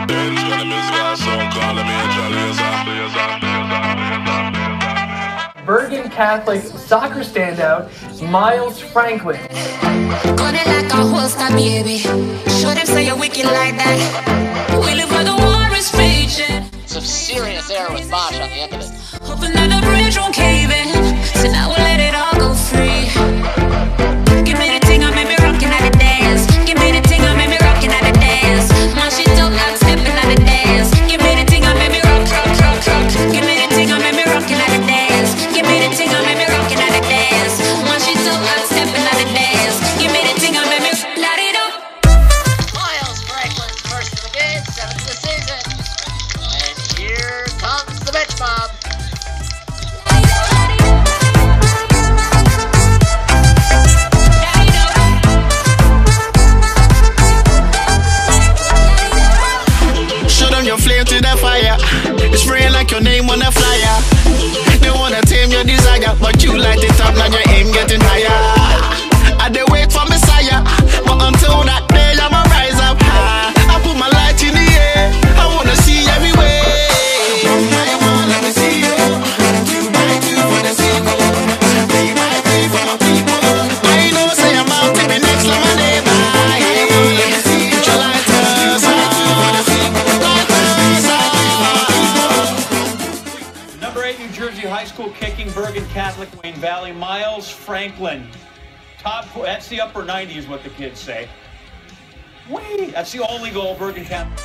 Bergen Catholic soccer standout, Miles Franklyn. Got it like a holster, baby. Show them say you're wicked like that. We live where the war is raging. Some serious error with Bosch on the end of it. Hoping that the bridge won't cave in. So now we'll let it all go free. Give me the thing, I made me rockin' at the dance. Give me the thing, I made me rockin' at the dance. My shit don't like stepping at the dance. Give me the thing, I made me rock. Give me the thing, I made me rockin' at the dance. Give me the thing, I made me rockin' at the dance. My shit don't like stepping at the dance. Give me the thing, I made me light it up. Miles Franklin's first of the game, 7th of the season. And here comes the bench mob. Your flame to the fire, it's spraying like your name on a flyer. They wanna tame your desire, but you light it up, now your aim getting higher. I dey wait for Messiah, but until that day I'ma rise up high. I put my light in the air, I wanna see everywhere. I wanna let me see you, 2 by 2 for the sequel, 3 by 3 for my people. I know say I'm out to be next like my neighbor. I wanna let me see you, your lighters for the sequel. Number 8, New Jersey high school kicking, Bergen Catholic, Wayne Valley, Miles Franklyn. That's the upper 90 is what the kids say. Wait, that's the only goal, Bergen Catholic.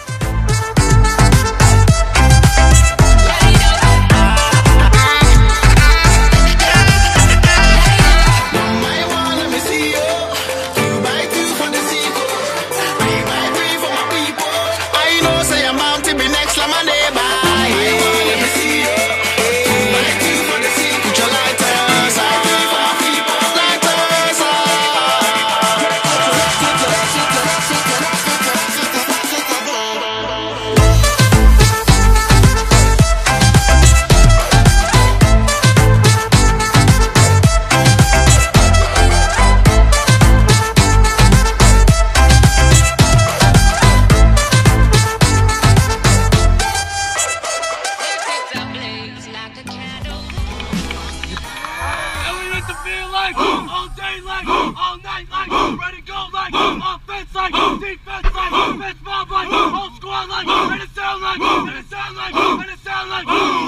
All day like, all night like, ready go like, offense like, defense like, bench mob like, whole squad like, and it sound like, and it sound like, and it sound like,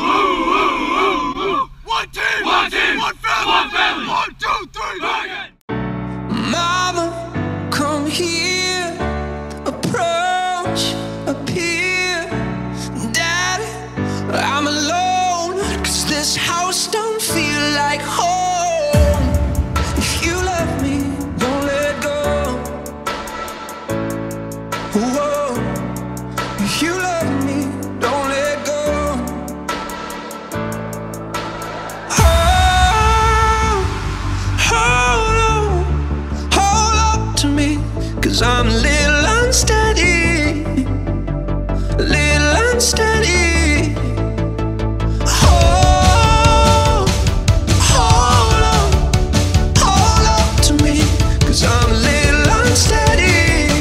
one team, one family, 1, 2, 3, Bergen. Mama, come here, approach, appear. Daddy, I'm alone, 'cause this house don't feel like home. Whoa, if you love me, don't let go. Hold on to me, 'cause I'm a little unsteady, a little unsteady. Hold on to me, 'cause I'm a little unsteady.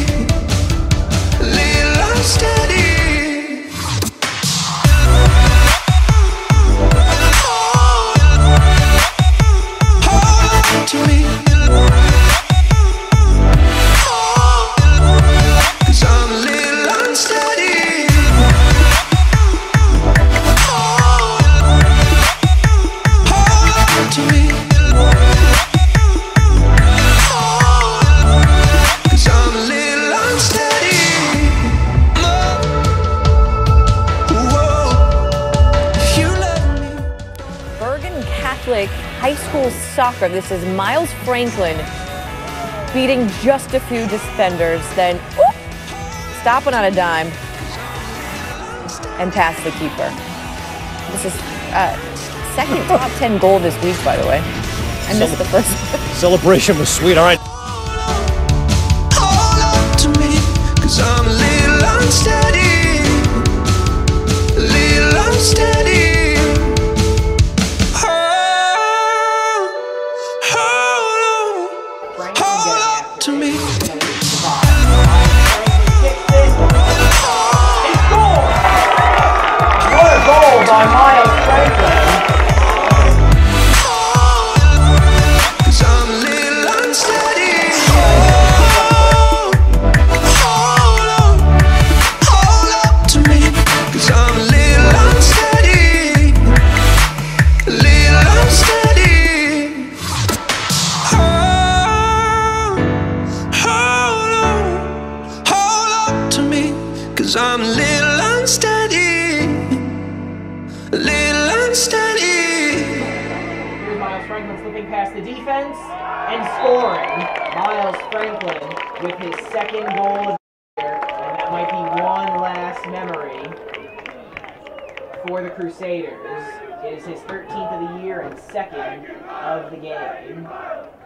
High school soccer. This is Miles Franklyn beating just a few defenders, then stopping on a dime and past the keeper. This is second top 10 goal this week, by the way. I missed the first one. Celebration was sweet. All right. Hold on to me, 'cause I'm a little unsteady, a little unsteady. To me. 'cause I'm a little unsteady, a little unsteady. Here's Miles Franklyn slipping past the defense and scoring. Miles Franklyn with his second goal of the year, and that might be one last memory for the Crusaders. It is his 13th of the year and second of the game.